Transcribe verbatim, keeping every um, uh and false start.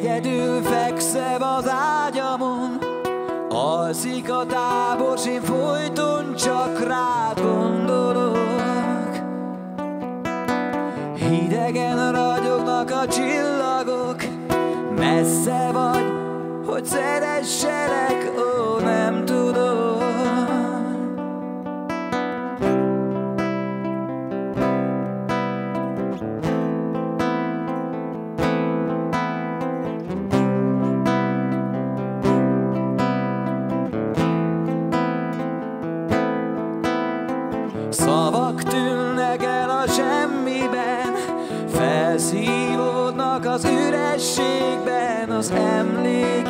Egyedül fekszem az ágyamon, alszik a tábor, s én folyton csak rád gondolok. Hidegen ragyognak a csillagok, messze vagy, hogy szeresselek, ó, nem tudom. Szavak tűnnek el a semmiben, felszívódnak az ürességben az emlék.